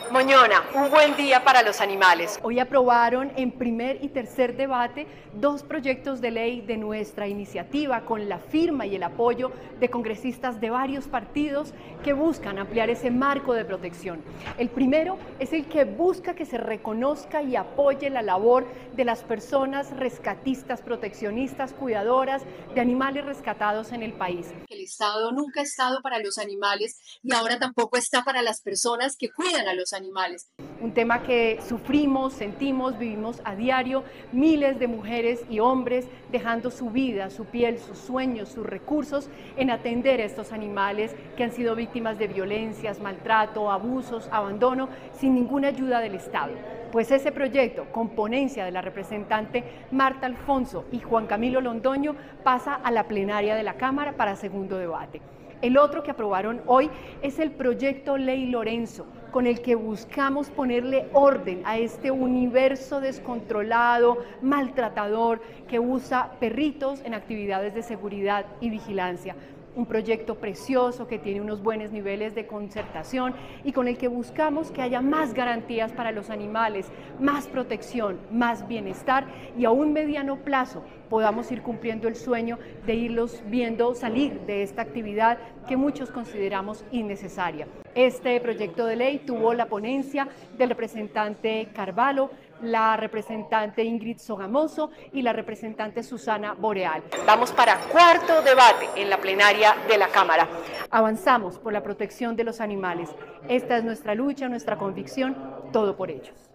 Moñona, un buen día para los animales. Hoy aprobaron en primer y tercer debate dos proyectos de ley de nuestra iniciativa con la firma y el apoyo de congresistas de varios partidos que buscan ampliar ese marco de protección. El primero es el que busca que se reconozca y apoye la labor de las personas rescatistas, proteccionistas, cuidadoras de animales rescatados en el país. El Estado nunca ha estado para los animales y ahora tampoco está para las personas que cuidan a los animales. Un tema que sufrimos, sentimos, vivimos a diario, miles de mujeres y hombres dejando su vida, su piel, sus sueños, sus recursos en atender a estos animales que han sido víctimas de violencias, maltrato, abusos, abandono, sin ninguna ayuda del Estado. Pues ese proyecto, con ponencia de la representante Marta Alfonso y Juan Camilo Londoño, pasa a la plenaria de la Cámara para segundo debate. El otro que aprobaron hoy es el proyecto Ley Lorenzo, con el que buscamos ponerle orden a este universo descontrolado, maltratador, que usa perritos en actividades de seguridad y vigilancia. Un proyecto precioso que tiene unos buenos niveles de concertación y con el que buscamos que haya más garantías para los animales, más protección, más bienestar y a un mediano plazo podamos ir cumpliendo el sueño de irlos viendo salir de esta actividad que muchos consideramos innecesaria. Este proyecto de ley tuvo la ponencia del representante Carvalho, la representante Ingrid Sogamoso y la representante Susana Boreal. Vamos para cuarto debate en la plenaria de la Cámara. Avanzamos por la protección de los animales. Esta es nuestra lucha, nuestra convicción, todo por ellos.